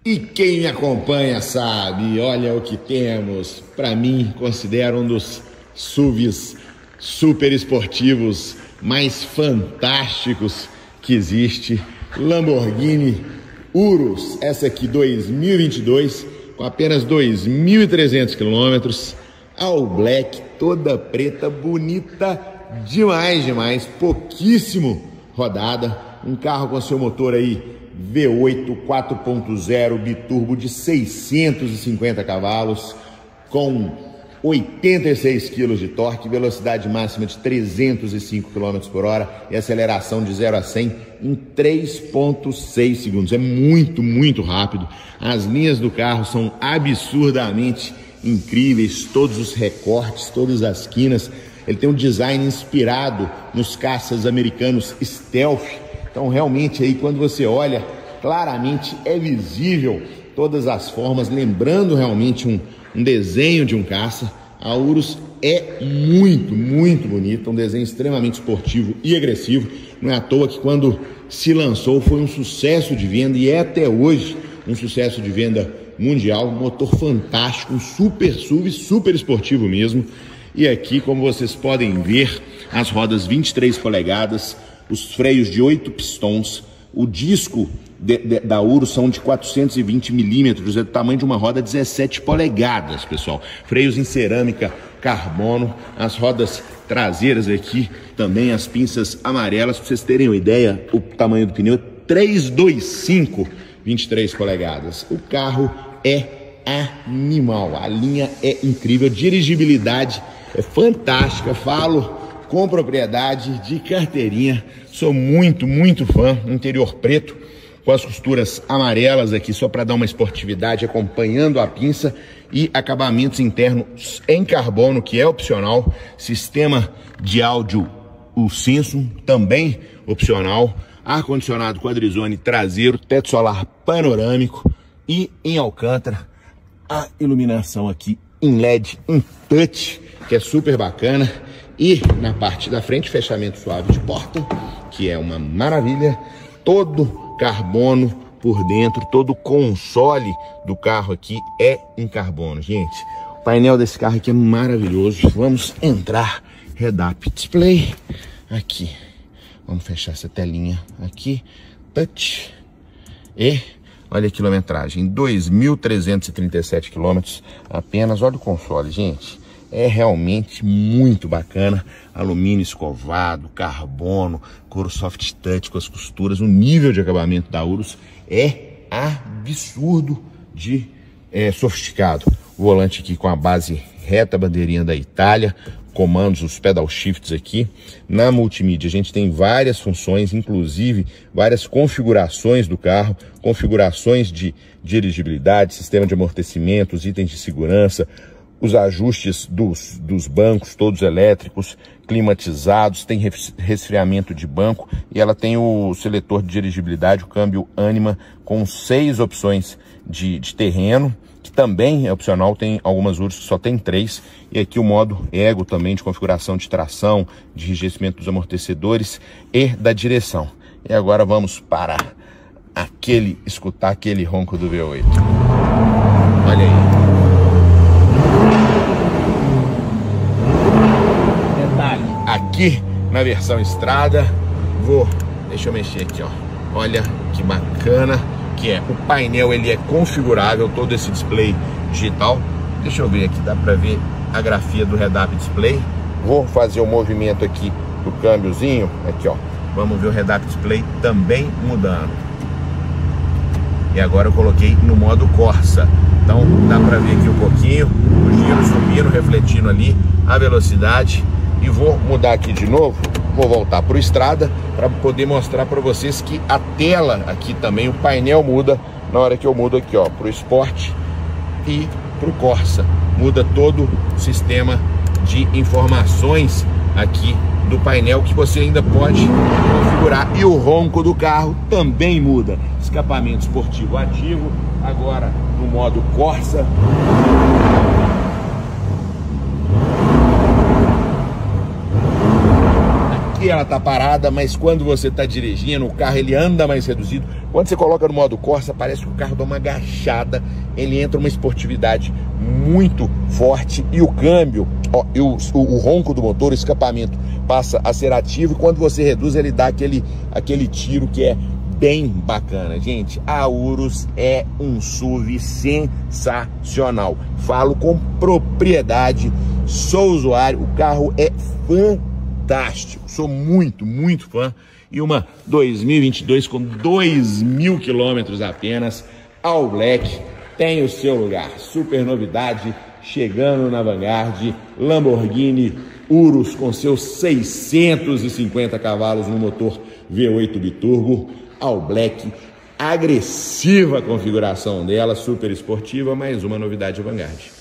E quem me acompanha sabe, olha o que temos. Para mim, considero um dos SUVs super esportivos mais fantásticos que existe. Lamborghini Urus, essa aqui 2022, com apenas 2.300 quilômetros, all black, toda preta, bonita demais, pouquíssimo rodada, um carro com seu motor aí V8 4.0 biturbo de 650 cavalos, com 86 kg de torque, velocidade máxima de 305 km por hora e aceleração de 0 a 100 em 3.6 segundos. É muito rápido. As linhas do carro são absurdamente incríveis, todos os recortes, todas as quinas. Ele tem um design inspirado nos caças americanos Stealth. Então realmente aí quando você olha, claramente é visível todas as formas, lembrando realmente um desenho de um caça. A Urus é muito bonita, um desenho extremamente esportivo e agressivo. Não é à toa que quando se lançou foi um sucesso de venda e é até hoje um sucesso de venda mundial. Motor fantástico, um super SUV, super esportivo mesmo. E aqui, como vocês podem ver, as rodas 23 polegadas, os freios de 8 pistões, o disco da Urus são de 420 milímetros, é do tamanho de uma roda 17 polegadas, pessoal. Freios em cerâmica carbono, as rodas traseiras aqui, também as pinças amarelas, para vocês terem uma ideia, o tamanho do pneu é 325, 23 polegadas. O carro é animal, a linha é incrível, a dirigibilidade é fantástica, falo com propriedade, de carteirinha, sou muito fã. Interior preto com as costuras amarelas aqui só para dar uma esportividade, acompanhando a pinça, e acabamentos internos em carbono, que é opcional. Sistema de áudio, o Samsung, também opcional. Ar-condicionado quadrizone traseiro, teto solar panorâmico e em alcântara a iluminação aqui em LED, em touch, que é super bacana. E na parte da frente, fechamento suave de porta, que é uma maravilha. Todo carbono por dentro, todo o console do carro aqui é em carbono, gente. O painel desse carro aqui é maravilhoso. Vamos entrar, head-up display aqui. Vamos fechar essa telinha aqui, touch. E olha a quilometragem, 2.337 quilômetros apenas. Olha o console, gente. É realmente muito bacana, alumínio escovado, carbono, couro soft touch com as costuras. O nível de acabamento da Urus é absurdo de sofisticado. O volante aqui com a base reta, bandeirinha da Itália, comandos, os pedal shifts aqui. Na multimídia a gente tem várias funções, inclusive várias configurações do carro, configurações de dirigibilidade, sistema de amortecimento, os itens de segurança, os ajustes dos bancos, todos elétricos, climatizados, tem resfriamento de banco e ela tem o seletor de dirigibilidade, o câmbio Anima, com 6 opções de terreno, que também é opcional. Tem algumas Urus que só tem 3, e aqui o modo Ego também, de configuração de tração, de enrijecimento dos amortecedores e da direção. E agora vamos para escutar aquele ronco do V8. Olha aí. Aqui na versão estrada, deixa eu mexer aqui, ó. Olha que bacana que é. O painel ele é configurável, todo esse display digital. Deixa eu ver aqui, dá para ver a grafia do head-up display. Vou fazer o movimento aqui do câmbiozinho, aqui ó. Vamos ver o head-up display também mudando. E agora eu coloquei no modo Corsa. Então dá para ver aqui um pouquinho o giro subindo, refletindo ali a velocidade. E vou mudar aqui de novo, vou voltar para o estrada para poder mostrar para vocês que a tela aqui também, o painel muda na hora que eu mudo aqui ó, para o Sport e para o Corsa. Muda todo o sistema de informações aqui do painel, que você ainda pode configurar. E o ronco do carro também muda. Escapamento esportivo ativo, agora no modo Corsa. aqui ela tá parada, mas quando você tá dirigindo, o carro ele anda mais reduzido. Quando você coloca no modo Corsa, parece que o carro dá uma agachada, ele entra uma esportividade muito forte e o câmbio, ó, o ronco do motor, o escapamento passa a ser ativo, e quando você reduz ele dá aquele tiro que é bem bacana. Gente, a Urus é um SUV sensacional, falo com propriedade, sou usuário, o carro é fantástico, sou muito fã. E uma 2022 com 2.000 quilômetros apenas, All Black tem o seu lugar. Super novidade chegando na Vanguard, Lamborghini Urus com seus 650 cavalos no motor V8 biturbo, All Black, agressiva a configuração dela, super esportiva, mais uma novidade Vanguard.